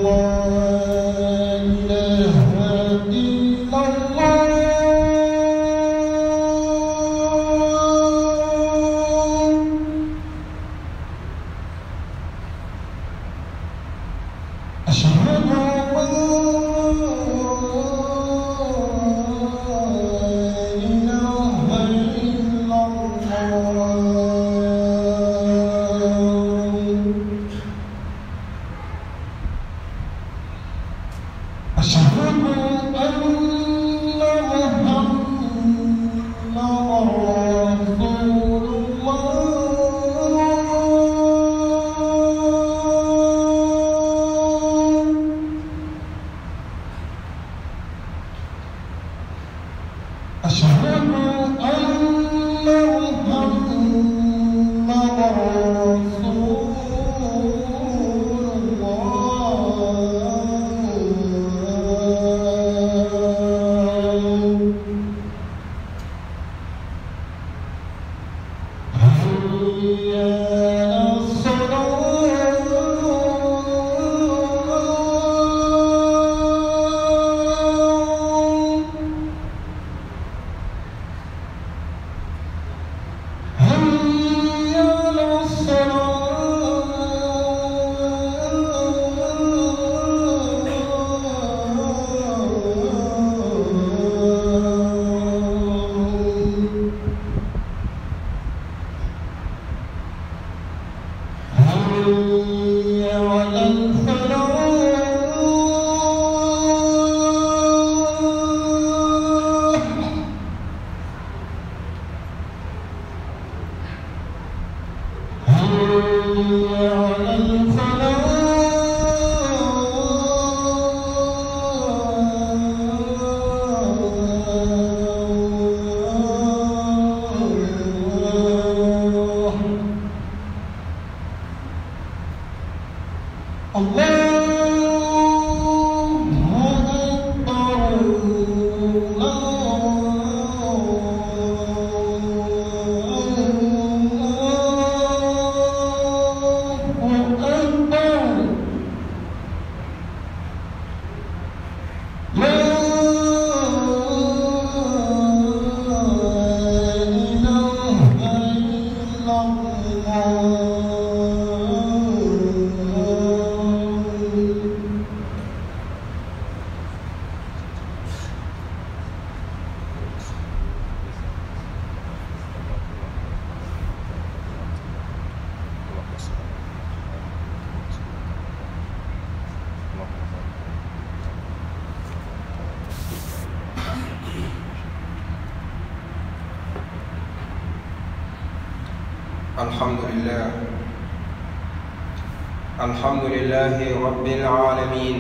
الحمد لله رب العالمين،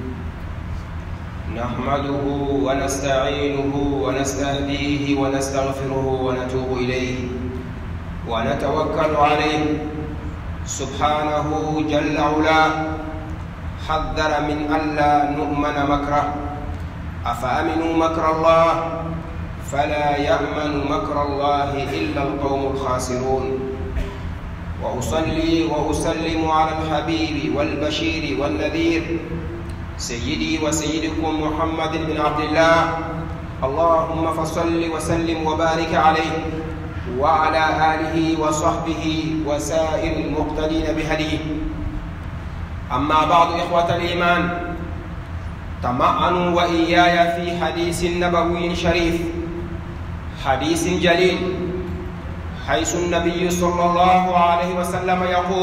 نحمده ونستعينه ونستهديه ونستغفره ونتوب إليه ونتوكل عليه سبحانه جل علاه. حذر من ألا نؤمن مكره، أفأمنوا مكر الله فلا يأمن مكر الله إلا القوم الخاسرون. وأصلي وأسلم على الحبيب والبشير والنذير سيدي وسيدكم محمد بن عبد الله، اللهم فصل وسلم وبارك عليه وعلى آله وصحبه وسائر المقتدين بهديه. أما بعد إخوة الإيمان، تمعنوا وإياي في حديث نبوي شريف، حديث جليل، حيث النبي صلى الله عليه وسلم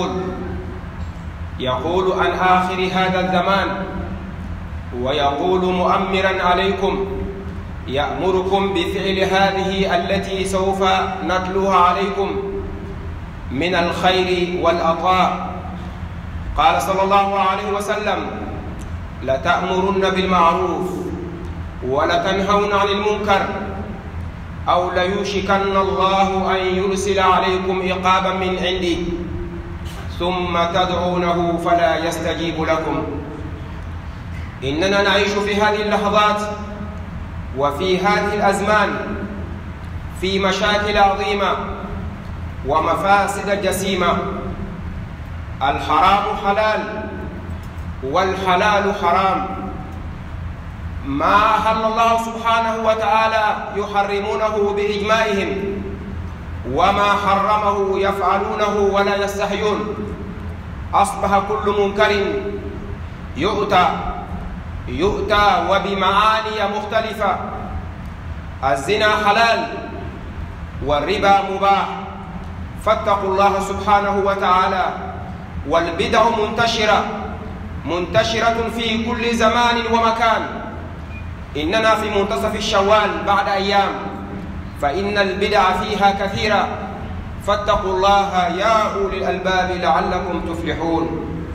يقول عن آخر هذا الزمان، ويقول مؤمرا عليكم، يأمركم بفعل هذه التي سوف نتلوها عليكم من الخير والعطاء. قال صلى الله عليه وسلم: لتأمرن بالمعروف ولتنهون عن المنكر، أو ليوشكن الله أن يرسل عليكم عقابا من عندي ثم تدعونه فلا يستجيب لكم. إننا نعيش في هذه اللحظات وفي هذه الأزمان في مشاكل عظيمة ومفاسد جسيمة. الحرام حلال والحلال حرام. ما أحل الله سبحانه وتعالى يحرمونه بإجماعهم، وما حرمه يفعلونه ولا يستحيون. أصبح كل منكر يؤتى وبمعاني مختلفة. الزنا حلال والربا مباح، فاتقوا الله سبحانه وتعالى. والبدع منتشرة في كل زمان ومكان. إننا في منتصف الشوال بعد أيام، فإن البدع فيها كثيرة، فاتقوا الله يا أولي الألباب لعلكم تفلحون.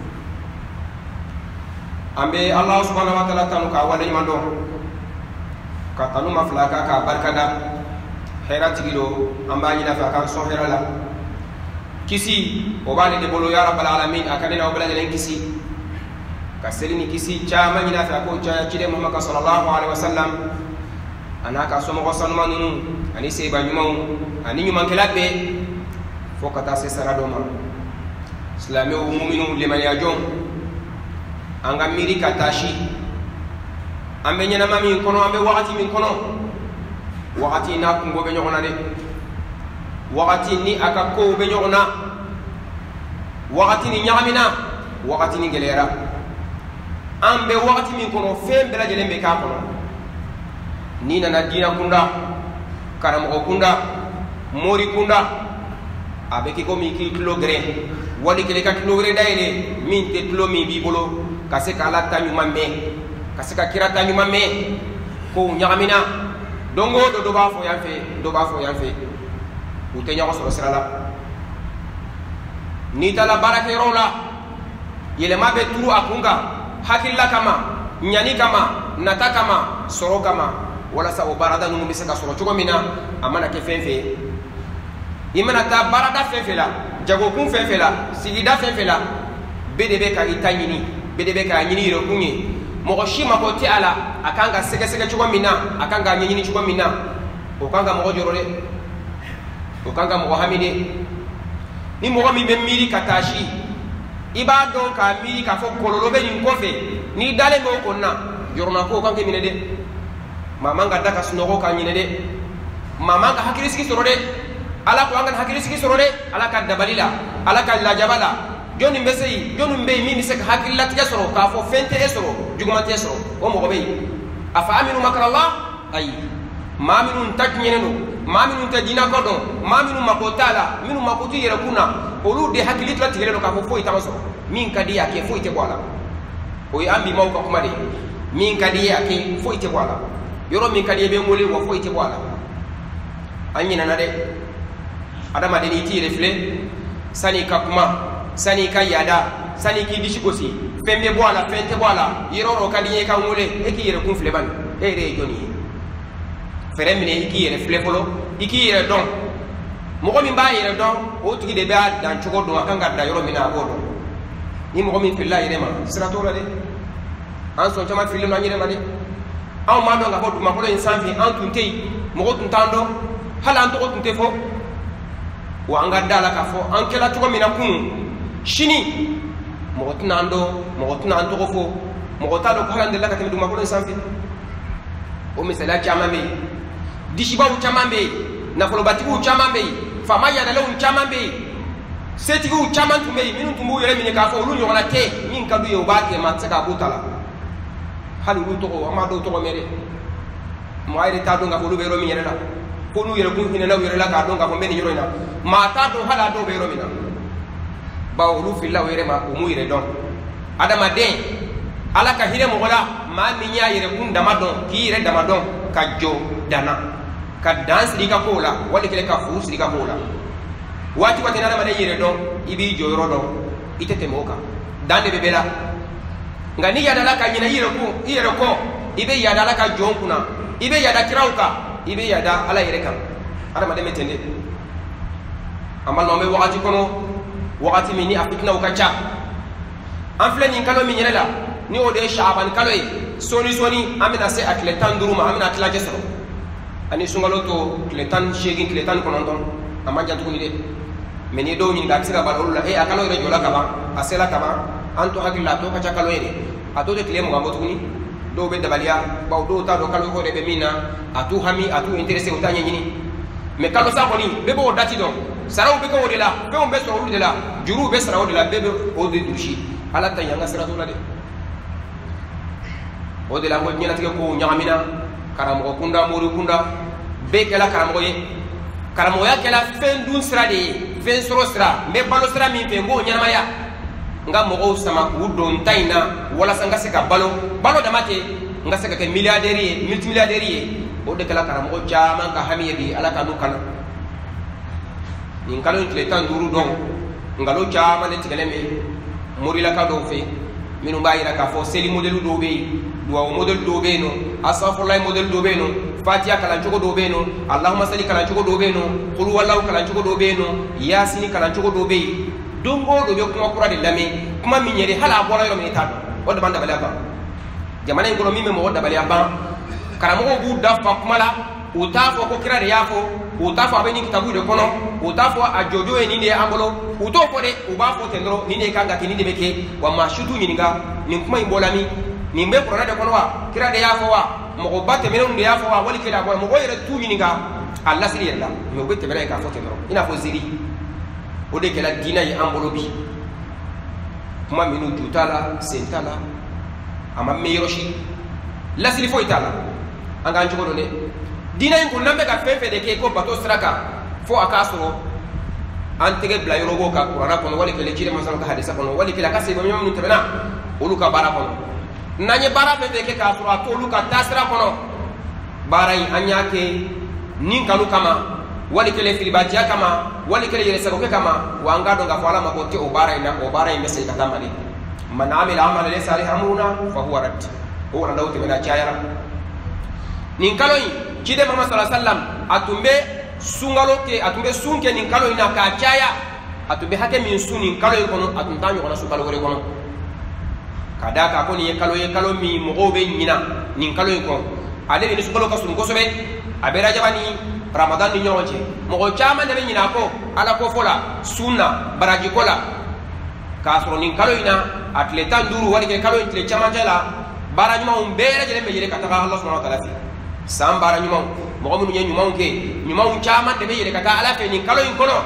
أمبي الله سبحانه وتعالى تنوكا ولي مندو كتنو مفلاكا كبركدا خيرات جلو أمبا ينفع سوهر لا كيسي وبالي دبولو يا رب العالمين أكادنا وبلا دلين كيسي كسرني كيسي جاما ينفع كو جاء جل محمد صلى الله عليه وسلم. أنا كاسوم غصن منو أني سيبا نيمو أني نيمان كلاب بي فوكتا سيسرا دوما سلامي ومؤمنو لمن يجوم anga miri katashi ambe nyana mami kono ambe wakati min kono wakati na kungo be nyona de wakati ni akako be nyona wakati ni nyamina wakati ni gelera ambe wakati min kono fembe la jelembe ka kono ni na dina kunda karamo kunda mori kunda abe ki ko mi ki kilogre wali kele ka kilogre daile min te kilo mi bi bolo kaseka ala tanyu mambe kaseka kira tanyu mambe ko nyaamina dongo do ba fo yanfe ute nyaako so sirala ni tala barake rola yele mabe turu akunga hakilla kama nyani kama nata kama soro kama wala sa barada nu misaka soro chogo mina amana ke fenfe imana ta barada fenfe la jago kun fenfe la sigida fenfe la bedebe ka itanyini bedebe ka nyini ro kunye mo shima ko ti ala akanga sege chogo mina akanga nyini chogo mina okanga mo jorole okanga mo hamide ni mo mi be miri katashi iba don ka miri ka fo kololo be ni kofe ni dale mo ko na yorna ko kanke mine de mama nga daka sunogo ka nyine de mama nga hakirisi ki sorode ala ko anga hakirisi ki sorode ala ka dabalila ala ka la jabala joni mbesei joni mbei mimi sek hakilla tiasoro ka fo fente esoro jugumante esoro o mo gobe afa aminu makrallah ay maminu taknyeno maminu tadina kodo maminu makotala minu makuti yere kuna olu de hakilitla tigelo ka fo fo itamaso min kadi yake fo ite bwala o ambi mawka kuma de min kadi yake fo ite bwala yoro min kadi be ngole wo fo ite bwala anyina na de adama de ni ti refle sani kakuma sani ka yada sani ki dishikosi fembe bwala fente bwala yoro kadi ka ngole e ki yere kun fle ban e re joni feremine iki yere fle polo iki yere don mo ko min ba yere don o tigi de ba dan chogo do akanga da yoro mina go do ni mo ko min filla yere ma sirato la de an so chama fille no nyere ma de aw ma do nga bodu ma ko en sanfi an tuntei mo ko tuntando hala an to ko tunte fo wa anga dala ka fo an kela to ko mina kun shini mo ko tunando mo ko tunando ko fo mo ko tado ko hande la ka temi du ma ko en sanfi o misala chama me dishiba u chama me na folo batiku chama me fama ya dalo chama me seti u chama tu me minu tumbu yele mini ka fo lu nyona te min ka du yo ba ke ma tsaka butala halu lu to ko ma do to ko mere mo ayre ta do nga fo lu be ro mi yele la ko nu yele kun hinela yele la ka do nga fo be ni yoro ina ma ta do hala do be ro mi na ba lu filla were ma ko mu yire don adama den ala ka hire mo wala ma minya yire kun dama don ki yire dama don ka jo dana ka dance diga kola wali kele ka furus diga kola wati wati na ma de yire don ibi jo yoro don itete moka dande be bela ngani ya dala ka nyina yire ko ibe ya dala ka jon kuna ibe ya da kirauka ibe ya da ala yire kan ada ma de metende amal no me wakati kono wakati mini afitna ukacha anfle ni kalo mi nyela ni o de shaaban kalo e soni amina se atletan duruma amina atla jesro ani sungalo to atletan shegin atletan konondon amanja to ni de meni do ni daksira balol la e akalo re jola kaba asela kaba anto hakilla to ka chakalo ene ato de klemo gambo tuguni do be dabalia ba do ta do kalo ko de be mina atu hami atu intéressé o tanya nyini mais kalo sa ko ni be bo dati don saraw be ko de la be on be so de la juru be saraw de la be o de dushi ala ta yanga saraw la de o de la ko nyina tike ko nyaamina karamo kunda mori kunda be kala karamo ye karamo ya kala fendun sira de fen soro sira me balo sira min fe ngo nyama ya nga mo sama ku don taina wala sanga se ka balo damate nga se ka ke milliardaire multimilliardaire o de kala karamo jama ka hamiye bi ala ka nukana nin kalo ile tan duru don ngalo jama ne tigaleme mori la ka do fe minu bayira ka fo seli modelu do be duwa model do be no asafullahi model do be no fatiha kala jogo do be no allahumma salli kala jogo do be no qul wallahu kala jogo do be no yasin kala jogo do be dongo do be kuma kura de lame kuma minyere hala bola yoro mi tado o de banda balaba jamane ngolo mi me mo da balaba karamo bu da fa kuma la o ta fo ko kira de yafo o ta fo abeni kitabu de kono o ta fo ajojo e ni de angolo o to ko de o ba fo tendro ni de kanga kini de beke wa mashudu nyinga ni kuma imbola mi ni mbe korona de kono wa kira de yafo wa mo ko batte menen de yafo wa wali kila mo go yere tu nyinga Allah siri yalla mo be tebela ka fo tendro ina fo ziri o de kala dina yi ambolo bi kuma minu jutala sentala ama meyoshi la siri fo itala anga njugo do ne dina yi ko nambe ka fefe de ke ko bato straka fo akaso antege bla yorogo ka qur'ana kono wali kele jire masal ka hadisa kono wali kila ka sebe nyom nutebena uluka bara kono nanye bara fefe ke ka sura to uluka tasra kono barai anyake nin kanu kama wali kele filibatia kama wali kele yele sagoke kama wanga donga fala makote obara ina mese katamani man amila amala laysa alayhi amruna fa huwa rad o na dawte mena chayara nin kaloyi kide Muhammad sallallahu alaihi wasallam atumbe sungalo ke atumbe sunke nin kaloyi na ka chaya atumbe hake min suni kaloyi kono atuntanyo kono sukalo wore kono kadaka ko ni kalo mi mogobe nyina nin kaloyi kono ale ni sukalo kasun gosobe abera jabani Ramadan ni nyonje mo chama de nyina ko ala ko fola sunna baraji kola ka so nin kalo ina atleta nduru wali ke kalo itle chama jala baraji ma umbere jele me jele kata Allah subhanahu wa ta'ala fi sam baraji ma mo mun nyen nyuma ke nyuma chama de me jele kata ala fe nin kalo in kono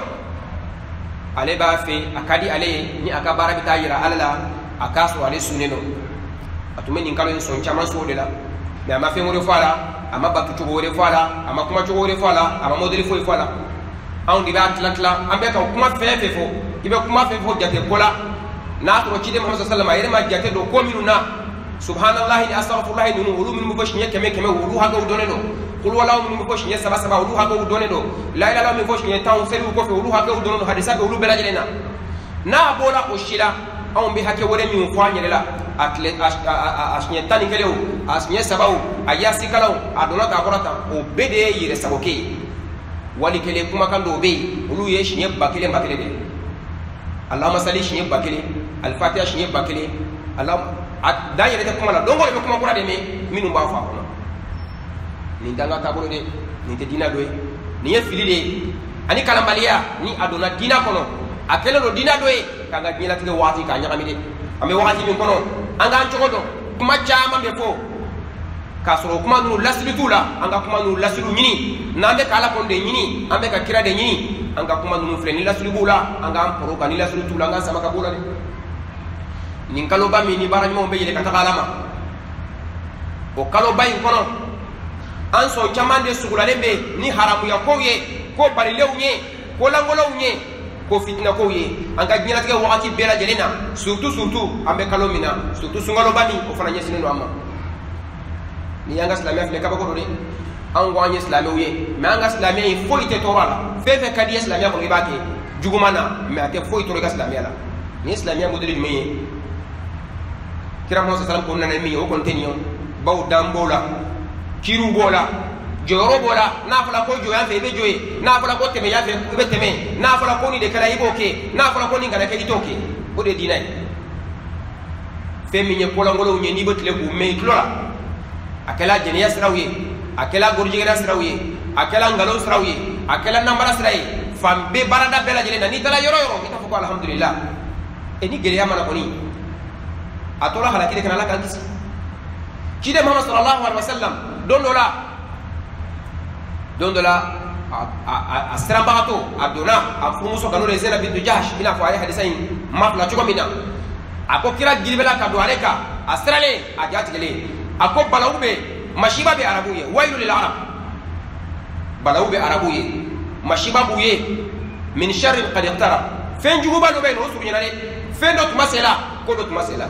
ale ba fe akadi ale ni aka baraji tayira alala akaso ale suneno atume nin kalo in son chama so de la mais ma fe mo fala ama batu cogo wore fala ama kuma cogo wore fala ama modeli fo fala on diba atlatla ambe ka kuma fefe fo ibe kuma fefe fo jate kola na to ci de Muhammad sallallahu alaihi wasallam ayre ma jate do ko minuna subhanallahi astaghfirullah nunu ulu min mubash nye keme ulu ha go done do qul wala min mubash nye saba ulu ha go done do la ilaha illa mubash nye taw selu ko fe ulu ha go done do hadisa be ulu belajelena na bola o shila on bi hake wore min fo anyela atlet asnye tani keleo asnye sabau ayasi kalau adona ka korata o bede yire saboke wali kele kuma kando be ulu ye shnye bakele de Allahumma salli shnye bakele al-fatiha shnye bakele Allah da yire te kuma la dongo le kuma kura de me minu ba fa kono ni danga tabolo de ni te dina doy ni ye fili de ani kalambalia ni adona dina kono akele lo dina doy kanga nyela tige wati ka nyakami de ame wakati min kono anga anchogodo kuma chama befo kasoro kuma nu lasilu tula anga kuma nu lasilu nyini nambe kala konde nyini ambe ka kira de nyini anga kuma nu freni lasilu bula anga amporo ka ni lasilu tula anga sama ka bula de nin kalo ba mi ni barani mo be yele kata kalama o kalo ba in kono an so chamande sugula lembe ni haramu ya ko bari lewunye ko langolo unye ko fitna ko ye anga nyala tige wakati bela jelena surtout ambe kalo mina surtout sungalo bami o fana nyesine no amma ni yanga islamia fle kaba ko de an wanye islamia ye me anga islamia yi fo ite torala fefe kadi islamia ko ibake jugumana me ate fo ite islamia la ni islamia modeli meye kira mo sallam ko nana mi o kontenio baw dambola kiru bola joro bola na fala ko joya fe be joye na fala ko teme ya fe be teme na fala ko ni de kala iboke na fala ko ni ngana ke itoke o de dinay fe mi nye pola ngolo nye ni botle ku me klola akela jeniya srawiye akela gorjigera srawiye akela ngalo srawiye akela nambara srawiye fambe barada bela jele ni tala yoro ita fuko alhamdulillah eni gere ya mana ko ni atola halakile kana la kan kisi kide Muhammad sallallahu alaihi wasallam don dola asrambato adona afumuso kanore zena bintu Jahsh ina fa hadisa yin mafla chuko mina ako kira gilbela ka do aleka astrale ajati gele ako balawbe mashiba be arabuye wailu lil arab balawbe arabuye mashiba buye min sharri qad iqtarab fen juguba no be no suru nyane fen do tumasela ko do tumasela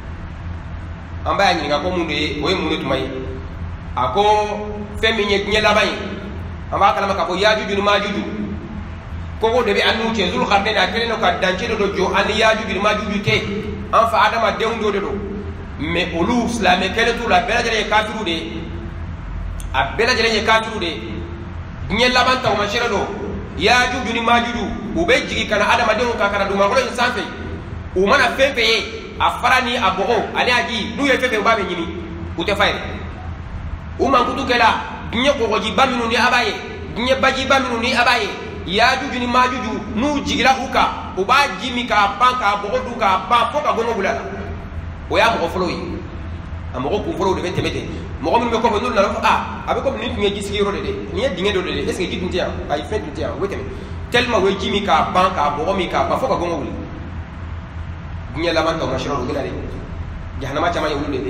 amba nyi nga ko munde oy munde tumay ako fen mi nyela bay amba kala maka ko yajuju ni majuju ko de be anu ke zul kharne na kele no ka danche do jo an yajuju ni majuju te an fa adama dewndo de do mais olu islamé kele tout la bela jere kafiru de a bela jere kafiru de nyela ban taw mashira do yajuju ni majuju ube jigi kana adama dewu ka kana duma ko insanfe o mana fefe afarani abogo ani aji nu ye fefe babe nyimi ute fayre o man kutu kala ginye ko goji baminu ni abaye ginye baji baminu ni abaye yajuju ni majuju nu jigila uka o ba jimi ka banka abogo duka ba foka gono bulala o ya mo folo yi amogo ku folo de temete mo ko min be ko no na abe ko min ngi gisi ro de ni e dinge do de est ce que jitu ntia ay fe ntia weteme tellement we jimi ka banka abogo mi ka ba foka gono wuli ginye la man to mashiro do gilale jahannama chama yulu de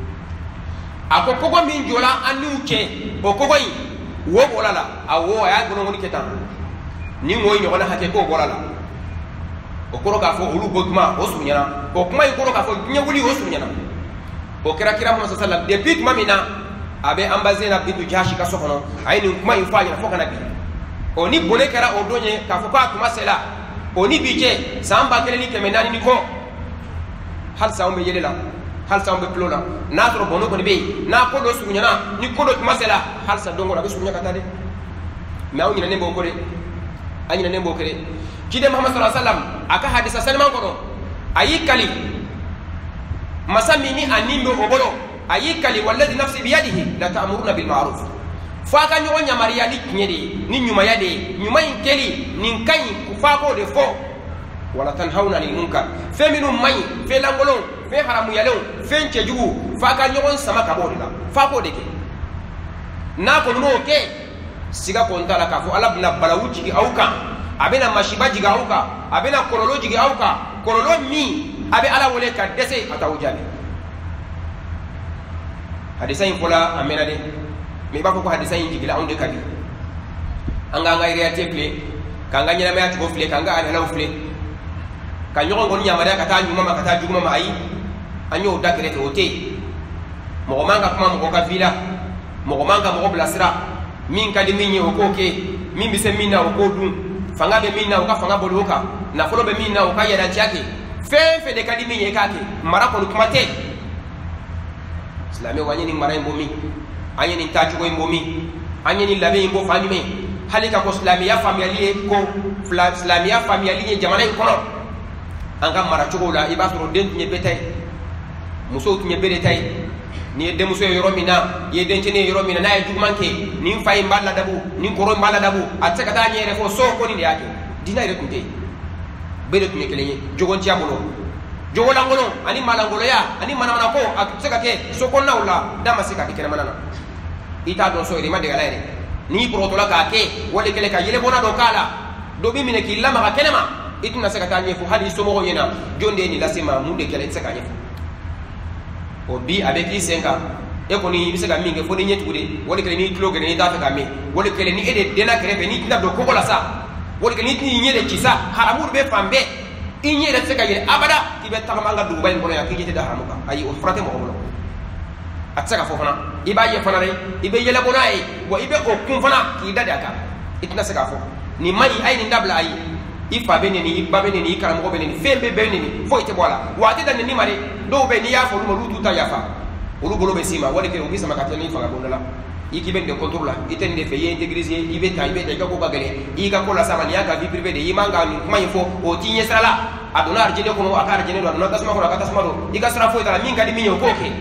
ako kogo min jola anu ke o kogo yi wo bolala awo ya gono ngoni ketan ni moy nyogona hake ko bolala o koro ka fo ulu botuma o sunyana o kuma yi koro ka fo nya wuli o sunyana o kira Muhammad sallallahu alaihi wasallam depuis mamina abe ambazena bintu Jahsh ka sokono ayini kuma yi fanya fo kana bi o ni bole kara o donye ka fo ka kuma sela o ni bije samba kele ni kemenani ni ko hal sa umbe yelela hal sa umbe plola na tro bono ko ni be na ko do sunyana ni ko do kuma sela hal sa dongo la be sunya kata de ma o ni ne bo ko de anyi ne bo kere kide Muhammad sallallahu alaihi wasallam aka hadisa salman ko ayikali masamini animbe obolo ayikali walladhi nafsi biyadihi la ta'muruna bil ma'ruf fa ka nyonya mariya di nyede ni nyuma yade nyuma inkeli nin kan ku fa ko de fo wala tanhauna lil munkar feminu mai fe langolon fe haramu yalon fe nchejugu fa ka nyogon sama ka bodila fa ko de ke na ko no ke siga ko ntala ka fo alabna balawuji ki auka abena mashibaji ga auka abena koroloji ga auka korolo mi abe ala wole ka dese atawujale hadisa infola amena de mi ba ko hadisa injigila onde kadi anga ngai reate ple kanga nyina me ati go fle kanga ala law fle ka nyogo ngoni nyamara kata nyuma makata juguma ma ayi anyo dakere te ote mo manga kuma mo ka vila mo manga mo blasira min kadi minye okoke min bise minna okodu fanga be minna oka fanga boloka na folo be minna oka yada chake fe de kadi minye kake mara ko kumate islami wanyeni mara imbomi anyeni tajugo imbomi anyeni labe imbo famime halika ko islamia familie ko islamia familie jamana ko anga mara chugo la ibasoro den nye betay muso tunye beretay ni de muso yoro mina ye den tene yoro mina na jugmanke ni fay mballa dabu ni koro mballa dabu ataka ta nyere fo so ko ni yake dina ire kunte bere tunye kelenye jogon ti abolo jogo langolo ani malangolo ya ani manamana ko ataka ke so ko nawla dama sika dikere manana ita don so ire made galaire ni protola ka ke wole kele ka yele bona do kala do bi mine ki lama ka kelema ituna saka ta nyefu hadi so mo yena jonde ni lasema munde kele saka nyefu obi avec li senga e ko ni bisega minge fo ni nyetude wole kele ni kilo gene ni dafa kame wole kele ni ede dena krebe ni tinda do ko la sa wole kele ni nyede ci sa haramur be fambe inyede sega yele abada tibe tamanga du bay ko ya kijete da haramuka ayi o frate mo ko atsaka fo fana iba ye fana re ibe yele ko nay wa ibe o kun fana ki dada ka itna sega fo ni mai ay ni dabla ay ifa beneni iba beneni ikara mo beneni fembe beneni fo ite bola wati dan ni mare do be ni ya fo mo lutu ta yafa ulu bolo be sima wali ke ubisa makata ni fanga bondala iki bende contrôle itende fe ye intégriser ibe ta ko bagale ika ko la sama ni aka vie privée de imanga ni kuma info o tinye sala adona arjene ko aka arjene do adona kasma ko aka tasma do ika sara fo itala minga di minyo ko ke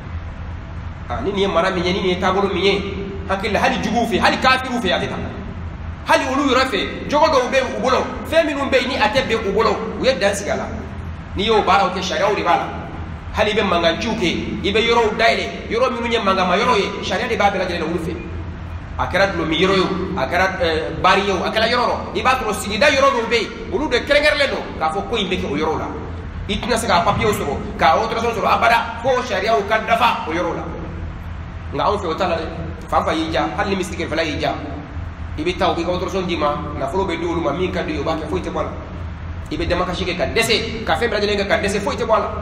ani ni mara minye ni tabolo minye hakilla hali jugu fi hali kafiru fi ateta hali ulu yurafe jogo do be ubolo feminu be ni atebe ubolo we dansi gala ni yo bara o ke sharia o ribala hali be mangan chuke ibe yoro daile yoro minu nya manga ma yoro ye sharia de babela jele wulfe akara dlo mi yoro yo akara bari yo akala yoro iba to sigida yoro do be ulu de krengerle do ka fo ko imbe ke o yoro la itna sega papier soro ka otro soro abada fo sharia o kadafa o yoro la nga on fe o tala de fa yija hali mistike fala yija ibe taw bi ko otro son dima na folo be dulu ma min ka do yo ba ke fo ite bala ibe dama ka shike ka dese ka fe bradele nga ka dese fo ite bala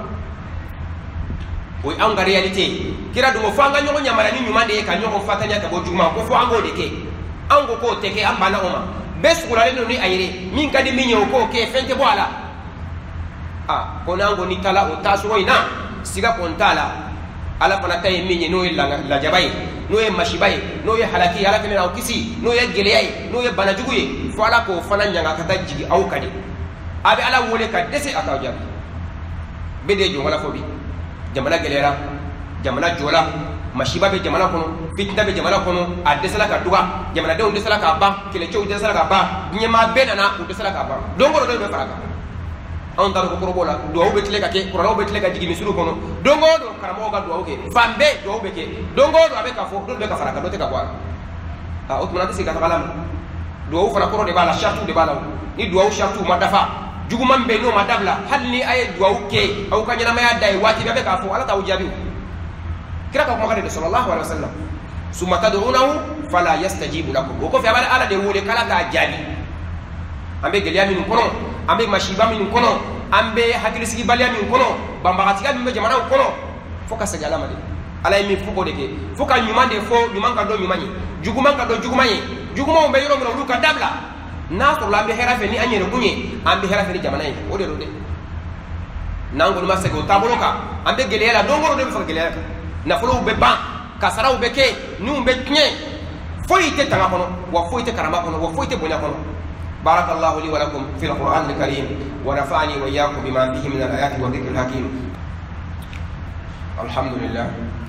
oy anga realite kira dum fanga nyogo nyamara ni nyumande ka nyogo fatanya ta bojuma ko fo ango deke ango ko teke ambana oma besukula leno ni ayire min kadi minyo ko ke fente boala ko nango ni tala o taso ina siga kontala ala pana tay minye no la jabai no e mashibai no e halaki ala kene na ukisi no e geleyai no e banajuguye fo ala ko fana nyanga kata jigi au kadi abi ala wole ka dese akaw jabi bede jo wala fo bi jamana gelera jamana jola mashiba be jamana kono fitna be jamana kono adesala ka duga jamana de ondesala ka ba kele chow desala ka ba nyema benana ondesala ka ba dongo do be faraka on daro ko robola do be tile ka ke ko be tile ka jigi misuru kono dongo do karamo ga do ke fambe do be ke dongo do abe ka fo do be ka faraka do te ka kwa o tuma te siga tabalam do fara ko de bala shartu de bala ni do shartu madafa juguman be no madabla halni ay duwa ke au kanyana maya dai wati be ka fo ala ta ujabi kira ka Muhammad sallallahu alaihi wasallam summa tad'unahu fala yastajibu lakum ko fi abala ala de wole kala ka jabi ambe geliya min kono ambe mashiba min kono ambe hakili sigi baliya min kono bambagati ga min be jamana kono foka sa jalama de ala mi fuko de ke foka nyumande fo nyumanka do nyumanyi juguman ka do jugumanyi juguma be yoro mo ka dabla naso la be herafe ni anyere kunye ambe herafe ni jamana yi o de do de nango ma sego taboloka ambe gelera dongoro de fa gelera na folo be ban kasara be ke nu be knye foyite tanga kono wa foyite karama kono wa foyite bonya kono barakallahu li wa lakum fil qur'anil karim wa nafa'ani wa iyyakum bima bihi min al-ayati wa dhikril hakim alhamdulillah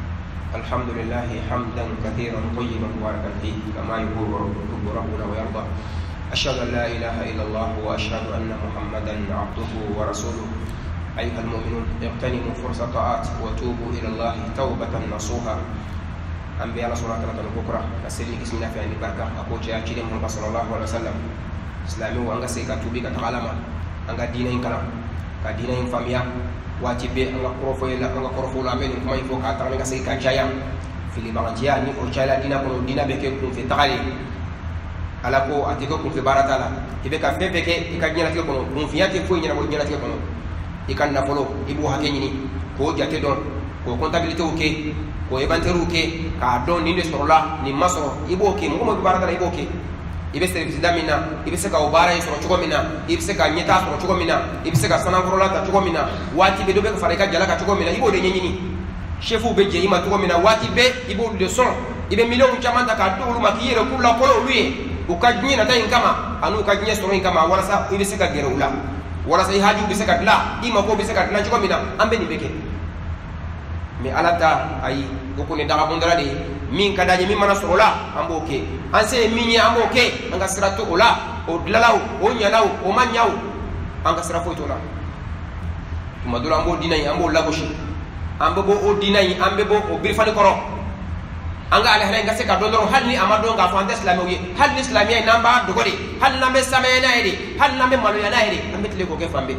hamdan kathiran tayyiban mubarakan fihi kama yuhibbu rabbuna wa yarda أشهد أن لا إله إلا الله وأشهد أن محمدا عبده ورسوله أيها المؤمنون اغتنموا فرصة طاعات وتوبوا إلى الله توبة نصوحا أنبياء الله صلى الله عليه وسلم نسلي كسمنا في أن بركة أقول جاء جيل محمد صلى الله عليه وسلم إسلامي وأنغا سيكا توبي كتعلم أنغا دينين كلام كدينين فاميا واتبه أنغا كروفو لامين كما يفوق أترمي سيكا جايا في لبغانجيا نيكو جايلا دينا كنو دينا بكيكم في تغالي ala ko atiko kun fi baratala ibe ka febe ke ikanyana ke kono mun fiyate fo nyana ko nyana ke kono ikanna folo ibu hake nyini ko jate don ko comptabilité oke ko inventaire oke ka don ni ne sorola ni masoro ibu oke mo mo baratala ibu oke ibe service damina ibe se ka obara soro chugo mina ibe se ka nyeta soro chugo mina ibe se ka sanangorola ta chugo mina wati be do be ka fareka jala ka chugo mina ibu de nyini chefu be je ima chugo mina wati be ibu de son ibe million chamanda ka do luma kiyere kula kolo luye ukajnya na tayin kama anu ukajnya soro kama wala sa ibe se ka gere ula wala sa ihaju be se ka la ima ko be se ka na chugo mina ambe ni beke me alata ay goko ne daga bondara de min kadaje min mana sorola ambo ke anse minye ambo ke anga siratu ola o dlalau o nyalaw o manyaw anga sira foito la madura ambo dinay ambo lagoshi ambo bo o dinay ambe bo o birfani koro anga ala hare ngase ka dondoro halni amado nga fante islamiye halni islamiye namba dogode hal nambe samena ede hal nambe malo yana ede ambe tele ko ke fambe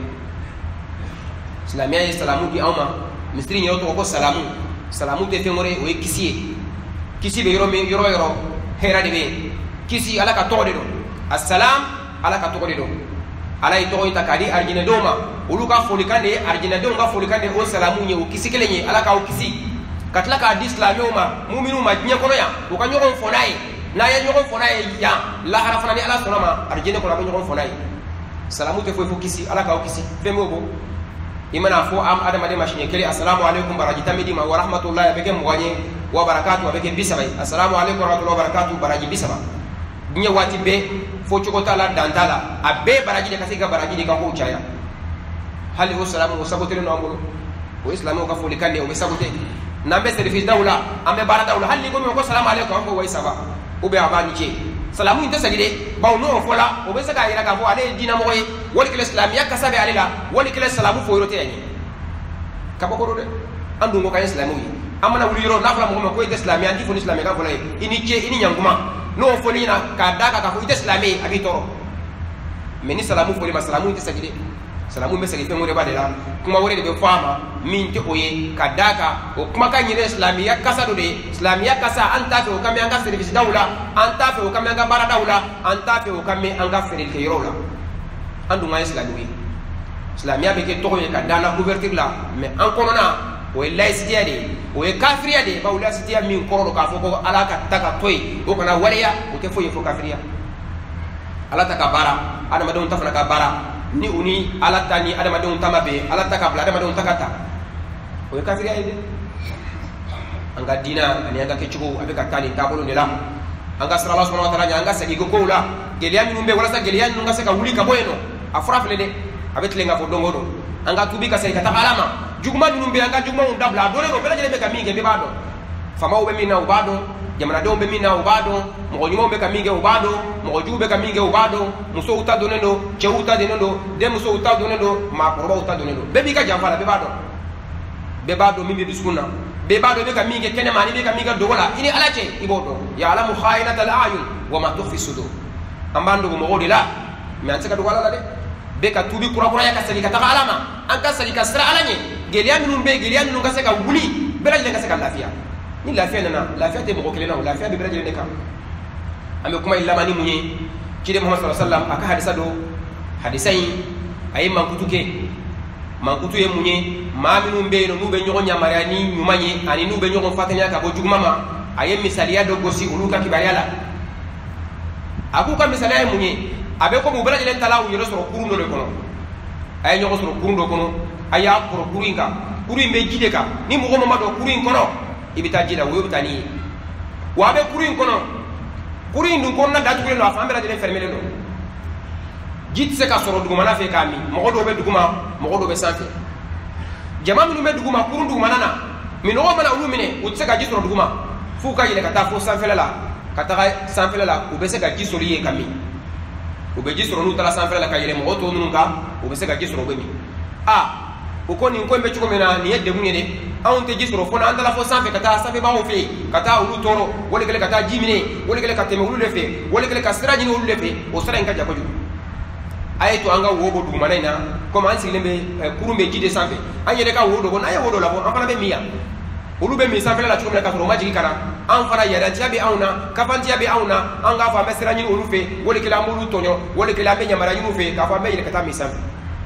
islamiye salamu di awma misri nyoto ko salamu te fengore o kisi be yoro hera de be kisi ala ka tode do assalam ala ka tode do ala ito ita kadi arjina doma uluka folikande arjina doma folikande o salamu nye o kisi kelenye ala ka o kisi katla ka di islamiyo ma mu'minu ma nya kono ya o ka nyogon fonai na ya nyogon fonai ya la harafana ni ala sonama arjina ko la nyogon fonai salamu te fo kisi ala ka o kisi femo bo imana fo am adama de machine kele assalamu alaikum baraji tamidi ma wa rahmatullahi beke mwanye wa barakatuh beke bisabai assalamu alaikum wa rahmatullahi wa barakatuh baraji bisaba nya wati be fo chokotala dantala abe baraji de kasika baraji de ka ko chaya hali o salamu o sabote no amolo o islamu ka fo likande o sabote nambe service dawla ambe bara dawla hali ko ko assalamu alaikum ko way saba o be abani che salamu inte sagide baw no fola o be saka ira ka fo ale dina mo wali kele islam yakka sabe alila wali kele salamu fo rote yani kabako de andu ngo kay islamu yi amana wuli ro nafla mo ko ite islami anti foni islami ka folay ini che ini nyanguma no foni na ka daga ka ko ite islami abi toro meni salamu foli ma salamu ite sagide salamu me sagide mo de badela kuma wore de fama min te oye ka daga o kuma ka nyire islami ya kasa do de islami ya kasa anta fe o kam anga service dawla anta fe o kam anga bara dawla anta fe o kam anga feril ke yorola andu ma islami wi islami ya be ke to ka dana couverture la mais en konona o laïcité de o kafiriya de ba laïcité min koro ka fo ko ala ka taka toy o kana wariya o ke fo yefo kafiriya ala taka bara adama don tafana ka bara ni uni ala tani adama don tamabe ala taka bla adama don takata o kafiriya de anga dina ani anga ke chugo abe ka tani tabolo de la anga sala Allah subhanahu wa ta'ala anga sagi go ko la geliya min umbe wala sa geliya nunga se ka wuli ka boyeno afrafle de abe tlenga fo dongodo anga tubi ka sai ka ta alama juguma nunu be anga juguma on dabla dole ko bela jele be kaminge be bado fama ube mina ubado jamana de ube mina ubado mo nyuma ube kaminge ubado mo jube kaminge ubado muso uta donendo che uta denendo de muso uta donendo ma korba uta donendo be bi ka jamfala be bado mimbe biskuna be bado be kaminge kene mani be kaminge dogola ini alache ibodo ya alamu khainatal ayun wa ma tukhfi sudur ambando mo godila mi antaka dogola la de be ka tubi kura ya ka sali ka ta alama an ka sali ka sira alanye geliya minnu be geliya minnu ka se ka wuli bela jele ka se ka lafiya ni lafiya nana lafiya te mɔgɔ kelen na lafiya be bela jele ne kan an be kuma lamani mun ye cide Muhammad sallallahu alaihi wasallam aka hadisa do hadisa yi ayi mankutu ye mun ye maa minnu be no n'u be ɲɔgɔn yamaruya ni ɲuman ye ani n'u be ɲɔgɔn fatanya ka bɔ juguman ma a ye misaliya dɔ gosi olu ka kibaruya la a k'u ka misaliya ye mun ye a be komi u bela jele tala u yɛrɛ sɔrɔ kurun dɔ de kɔnɔ a ye ɲɔgɔn sɔrɔ kurun dɔ kɔnɔ a y'a kɔrɔ kurun in kan kurun in bɛ ji de kan ni mɔgɔ min ma don kurun in kɔnɔ i bɛ taa ji la o ye bɛ taa n'i ye wa a bɛ kurun in kɔnɔ kurun in dun kɔnɔna datugulen don a fan bɛɛ lajɛlen fɛrɛmɛlen don ji tɛ se ka sɔrɔ dugumana fɛ k'a min mɔgɔ dɔw bɛ duguma mɔgɔ dɔw bɛ sanfɛ jama minnu bɛ duguma kurun dugumana na minɔgɔ mana olu minɛ u tɛ se ka ji sɔrɔ duguma f'u ka yɛlɛ ka taa fo sanfɛla la ka taga sanfɛla la u bɛ se ka ji sɔrɔ yen ka min u bɛ ji sɔrɔ n'u taara sanfɛla la ka yɛlɛ mɔgɔ tɔw minnu kan u bɛ se ka ji sɔrɔ u bɛ min o ko nin ko in bɛ cogo min na nin ye degun ye dɛ anw tɛ ji sɔrɔ fo n'an taara fo sanfɛ ka taa sanfɛbagaw fɛ yen ka taa olu tɔɔrɔ wali kɛlen ka taa ji minɛ wali kɛlen ka tɛmɛ olu de fɛ wali kɛlen ka sira ɲini olu de fɛ o sira in ka jan kojugu a ye to an ka wo bɔ dugumana in na komi an sigilen bɛ kurun bɛ ji de sanfɛ an yɛrɛ ka wo dɔ bɔ n'an ye wo dɔ labɔ an fana bɛ min yan olu bɛ min sanfɛla la cogo min na ka sɔrɔ u ma jigin ka na an fana yɛrɛtiya bɛ anw na kafantiya bɛ anw na an k'a fɔ an bɛ sira ɲini olu fɛ wali kɛlen an b'olu tɔɲɔ wali kɛlen an bɛ yamaruya ɲini u fɛ k'a fɔ an bɛ yɛlɛ ka taa min sanfɛ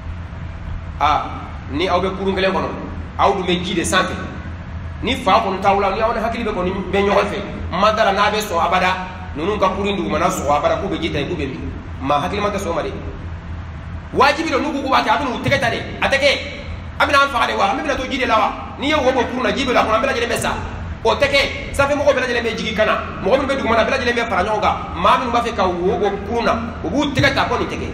ni aw bɛ kurun kelen kɔnɔ aw dun bɛ ji de sanfɛ ni fa kɔni t'aw la ni aw ni hakili bɛ kɔni bɛ ɲɔgɔn fɛ ma dara n'a bɛ sɔn abada ninnu ka kurun dugumana sɔgɔ abada k'u bɛ ji ta yen k'u bɛ min maa hakili ma tɛ sɔn o ma de wajibi don n'u ko k'u b'a kɛ a bɛ n'u tɛgɛ ta de a tɛ kɛ a bɛ n'an faga de wa an bɛna to ji de la wa n'i ye wo bɔ kurun na ji bɛ la kɔnɔ an bɛɛ lajɛlen bɛ sa o tɛ kɛ sanfɛ mɔgɔw bɛɛ lajɛlen bɛ jigin ka na mɔgɔ minnu bɛ dugumana bɛɛ lajɛlen bɛ fara ɲɔgɔn kan maa minnu b'a fɛ ka wo bɔ kurun na u b'u tɛgɛ ta ko nin tɛ kɛ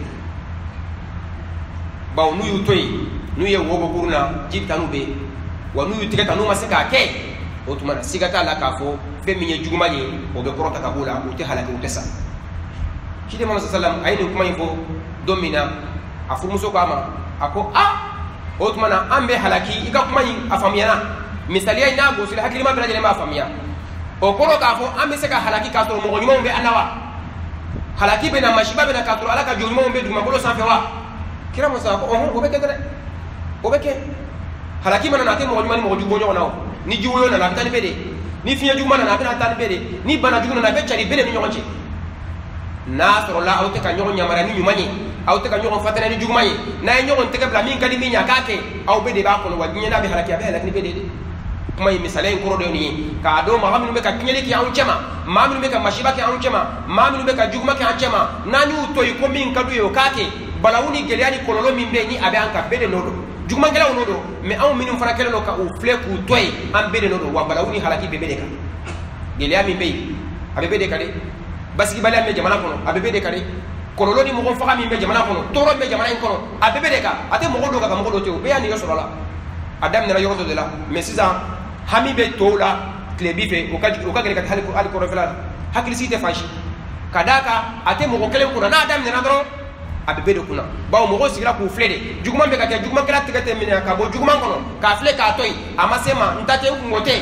bawo n'u y'u to yen n'u ye wo bɔ kurun na ji bɛ taa n'u bɛ wa n'u y'u tɛgɛ ta n'u ma se k'a kɛ o tuma na siga t'a la k'a fɔ fɛn min ye juguman ye o bɛ kɔrɔta ka b'o la u tɛ halaki u tɛ sa ciden Muhammad sallam a ye nin kuma in fɔ don min na a furumuso k'a ma a ko o tuma na an bɛ halaki i ka kuma in a faamuyana misaliya in n'a gosili hakilima bɛɛ lajɛlen b'a faamuya o kɔrɔ k'a fɔ an bɛ se ka halaki k'a sɔrɔ mɔgɔ ɲumanw bɛ an na wa halaki bɛ na masiba bɛ na k'a sɔrɔ ala ka jɔn ɲumanw bɛ dugumakolo sanfɛ wa kira musa ko o bɛ kɛ dɛ o bɛ kɛ halaki mana na a tɛ mɔgɔ ɲuman ni mɔgɔ jugu bɔ ɲɔgɔn na o ni jiwoyo nana a bɛ taa ni bɛɛ de ni fiɲɛ juguman nana a bɛ na taa ni bɛɛ de ni bana jugu nana a bɛ cari bɛɛ de ni ɲɔgɔn cɛ n'a sɔrɔla aw tɛ ka ɲɔgɔn yamaruya ni ɲuman ye aw tɛ ka ɲɔgɔn fatanya ni juguman ye n'a ye ɲɔgɔn tɛgɛ bila min ka di min ye a k'a kɛ aw bɛɛ de b'a kɔnɔ wa diɲɛ n'a bɛ halaki a bɛ halaki ni bɛɛ de kuma in misaliya in kɔrɔ de ye nin ye k'a dɔn maa minnu bɛ ka tiɲɛli kɛ anw cɛma maa minnu bɛ ka masiba kɛ anw cɛma maa minnu bɛ ka juguman kɛ an cɛma n'an y'u to yen ko min ka d'u ye o k'a kɛ balawu ni gɛlɛya ni kɔlɔlɔ min bɛ yen ni a bɛ an kan bɛɛ de n'o don jugumankɛlaw n'o don mɛ anw minnu fana kɛlen don ka u filɛ k'u to yen an bɛɛ de n'o don wa balawu ni halaki bɛɛ bɛ de kan gɛlɛya min bɛ yen a bɛ bɛɛ de kan dɛ basigibaliya min bɛ jamana kɔnɔ a bɛ bɛɛ de kan dɛ kɔlɔlɔ ni mɔgɔ faga min bɛ jamana kɔnɔ tɔɔrɔ min bɛ jamana in kɔnɔ a bɛɛ bɛ de kan a tɛ mɔgɔ dɔw kan ka mɔgɔ dɔw to yen o bɛɛ y'a nege sɔrɔ a la a daminɛna yɔrɔ dɔ de la mɛ sisan hami bɛ tɔw la tile bi fɛ o ka gɛlɛn ka taa hali kɔrɔfɛla la hakilisigi tɛ fan si ka d'a kan a tɛ mɔgɔ kelen kunna n'a daminɛna dɔrɔn abe do kuna bawo mo sigira ku flede juguma be ka ke juguma kala tigate mina ka bo juguma kono ka fle ka toy amasema ntate ngote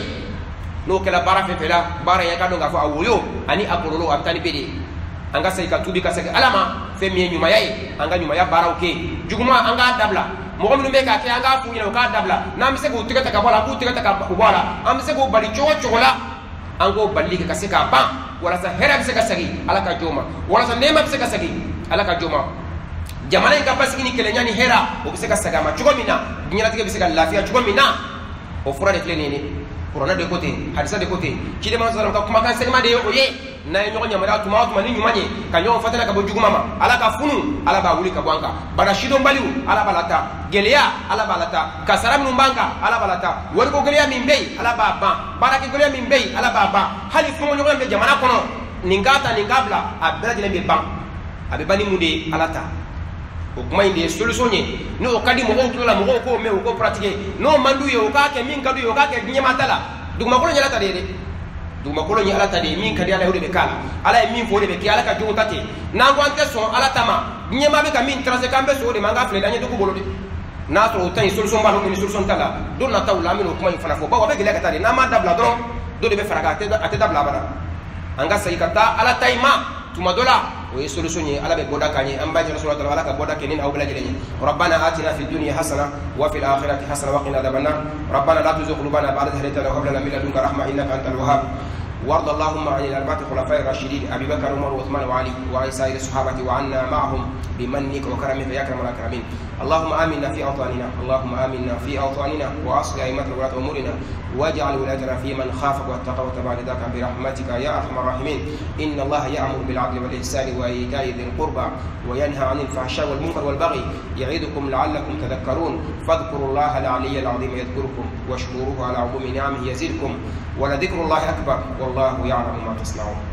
no kala bara fe fela bara ya ka do ga fo awoyo ani akorolo amtani bede anga sai ka tubi ka sai alama fe mi nyuma yayi anga nyuma ya bara oke juguma anga dabla mo ko be ka ke anga fu ina ka dabla na mi se ko tigata ka bala ku tigata ka bala am se ko bali chochola ango balli ka se ka ba wala sa hera bi se ka sagi alaka joma wala sa nema bi se ka sagi alaka joma jamana in kapasi ni kele nyani hera o bi se ka saga ma chugo mina nyana tige bi se ka lafiya chugo mina o fura de kle ni corona de côté hadisa de côté kide man sallam ka kuma kan segma de o ye na nyogo nyamara tuma tuma ni nyumanye ka nyogo fatana ka bojugu mama ala ka funu ala ba wuli ka bwanka bada shido mbaliu ala balata geleya ala balata kasara min banka ala balata wori ko geleya min bey ala ba ba bada ke geleya min bey ala ba ba hali fumo nyogo be jamana kono ningata ningabla abela de be ban abe bani munde ala ta o kuma inde solution ye no kadi mo ko la mo ko me ko pratiquer no mandu yo ka ke min kadu yo ka ke nyama tala duguma ko nyala ta de duguma ko nyala ta de min kadi ala yo de kala ala min fo de be ala ka jogo tate na ko ante so ala tama nyama be ka min trace kambe so de manga fle danye dugu bolo de na to tan solution ba no ni solution tala do na tawla min o kuma fana fo ba wa be gele ka ta de na ma dabla do do de be faraga ate dabla bana anga sai kata ala taima tuma dola وهي سولوشن على بودا كاني ام باجي رسول الله على بودا كنين او بلا جلني ربنا آتنا في الدنيا حسنه وفي الاخره حسنه وقنا عذاب النار ربنا لا تزغ قلوبنا بعد إذ هديتنا وهب لنا من لدنك رحمه انك انت الوهاب وارض اللهم عن الاربعه الخلفاء الراشدين ابي بكر وعمر وعثمان وعلي وعن سائر الصحابه وعنا معهم بمنك وكرمك يا اكرم الاكرمين اللهم امنا في اوطاننا اللهم امنا في اوطاننا واصلح ائمتنا ولاة امورنا واجعل ولايتنا في من خافك واتقى واتبع رضاك برحمتك يا ارحم الراحمين ان الله يامر بالعدل والاحسان وايتاء ذي القربى وينهى عن الفحشاء والمنكر والبغي يعظكم لعلكم تذكرون فاذكروا الله العلي العظيم يذكركم واشكروه على عظيم نعمه يزدكم ولذكر الله اكبر والله يعلم ما تصنعون.